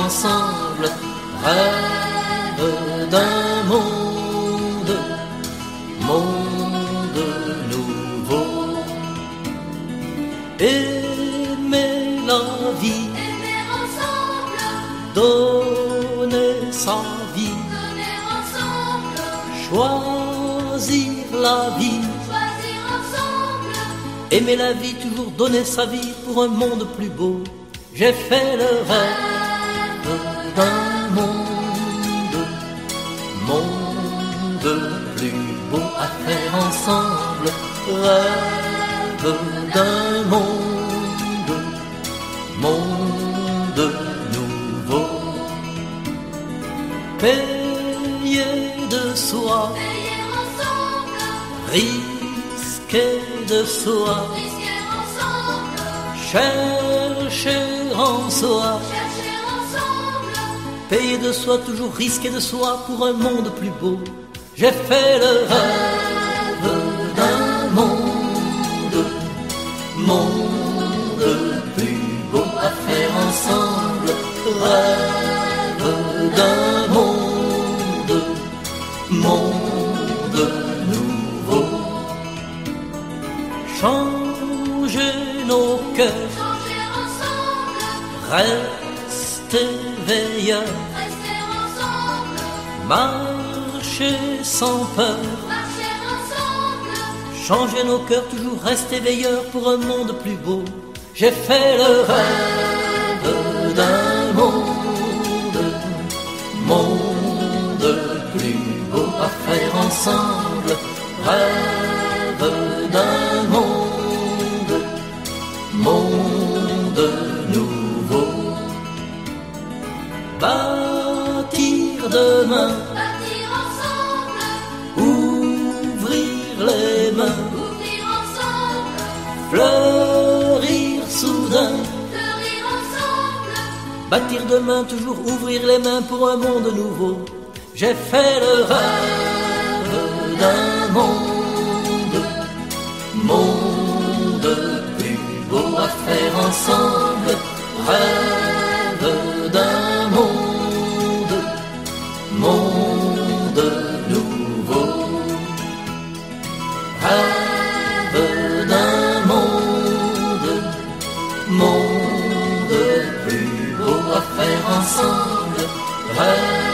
ensemble. Rêve d'un monde nouveau. Aimer la vie, aimer ensemble, donner sa vie, donner ensemble, choisir la vie, choisir ensemble, aimer la vie, toujours donner sa vie pour un monde plus beau. J'ai fait le rêve d'un monde plus beau à faire ensemble. Rêve d'un monde nouveau. Payer de soi, payer ensemble, risquer de soi, risquer ensemble, chercher en soi. chercher ensemble, Payer de soi, toujours risquer de soi pour un monde plus beau. J'ai fait le rêve d'un monde plus beau à faire ensemble. Rêve d'un monde nouveau. Changer nos cœurs, changer ensemble, rester veilleurs, rester ensemble, marcher sans peur. marcher ensemble, Changer nos cœurs, toujours rester veilleurs pour un monde plus beau. J'ai fait le rêve d'un monde plus beau à faire ensemble. Rêve d'un monde nouveau. Bâtir demain, bâtir ensemble, ouvrir les mains, ouvrir ensemble, fleurir soudain, fleurir ensemble, bâtir demain, toujours ouvrir les mains pour un monde nouveau. J'ai fait le rêve d'un monde plus beau à faire ensemble. Rêve d'un monde nouveau. Rêve d'un monde plus beau à faire ensemble. Rêve